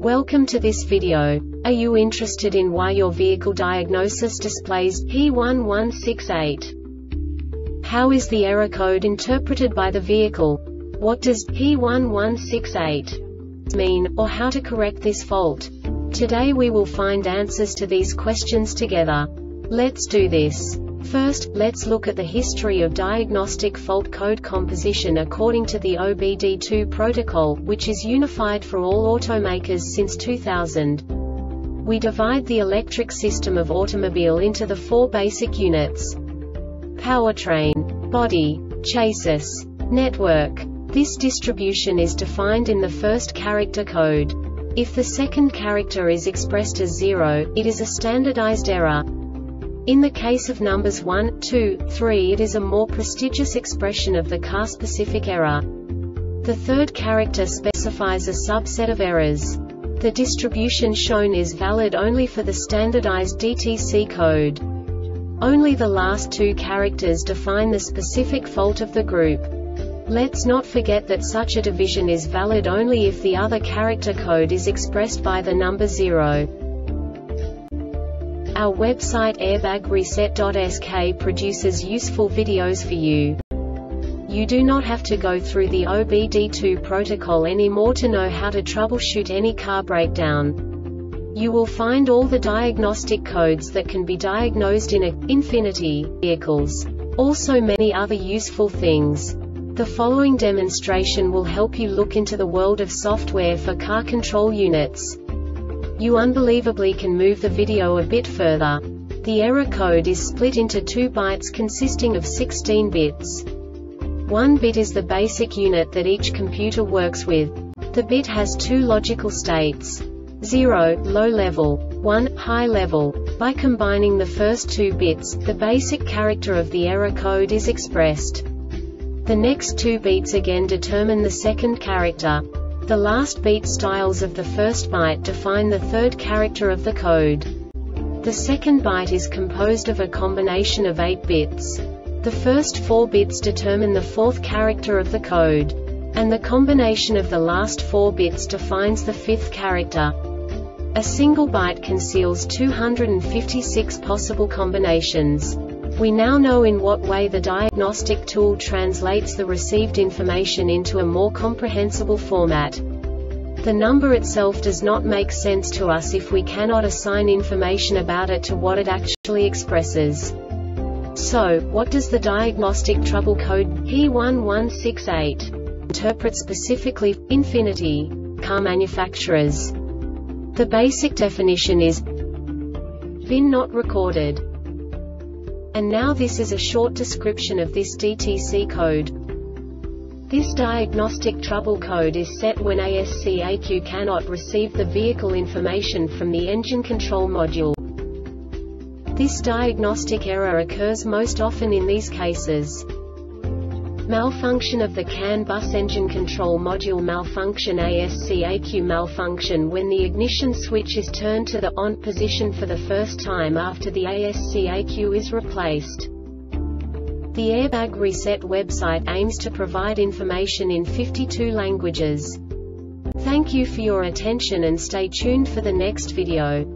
Welcome to this video. Are you interested in why your vehicle diagnosis displays P1168? How is the error code interpreted by the vehicle? What does P1168 mean, or how to correct this fault? Today we will find answers to these questions together. Let's do this. First, let's look at the history of diagnostic fault code composition according to the OBD2 protocol, which is unified for all automakers since 2000. We divide the electric system of automobile into the four basic units: powertrain, body, chassis, network. This distribution is defined in the first character code. If the second character is expressed as 0, it is a standardized error. In the case of numbers 1, 2, 3, it is a more prestigious expression of the car-specific error. The third character specifies a subset of errors. The distribution shown is valid only for the standardized DTC code. Only the last two characters define the specific fault of the group. Let's not forget that such a division is valid only if the other character code is expressed by the number 0. Our website airbagreset.sk produces useful videos for you. You do not have to go through the OBD2 protocol anymore to know how to troubleshoot any car breakdown. You will find all the diagnostic codes that can be diagnosed in Infiniti vehicles. Also many other useful things. The following demonstration will help you look into the world of software for car control units. You unbelievably can move the video a bit further. The error code is split into 2 bytes consisting of 16 bits. 1 bit is the basic unit that each computer works with. The bit has 2 logical states: 0, low level, 1, high level. By combining the first 2 bits, the basic character of the error code is expressed. The next 2 beats again determine the second character. The last beat styles of the first byte define the third character of the code. The second byte is composed of a combination of 8 bits. The first 4 bits determine the fourth character of the code. And the combination of the last 4 bits defines the fifth character. A single byte conceals 256 possible combinations. We now know in what way the diagnostic tool translates the received information into a more comprehensible format. The number itself does not make sense to us if we cannot assign information about it to what it actually expresses. So, what does the diagnostic trouble code P1168 interpret specifically for Infiniti car manufacturers? The basic definition is VIN not recorded. And now this is a short description of this DTC code. This diagnostic trouble code is set when ASCIQ cannot receive the vehicle information from the engine control module. This diagnostic error occurs most often in these cases: malfunction of the CAN bus engine control module, malfunction ASCIQ, malfunction when the ignition switch is turned to the on position for the first time after the ASCIQ is replaced. The Airbag Reset website aims to provide information in 52 languages. Thank you for your attention and stay tuned for the next video.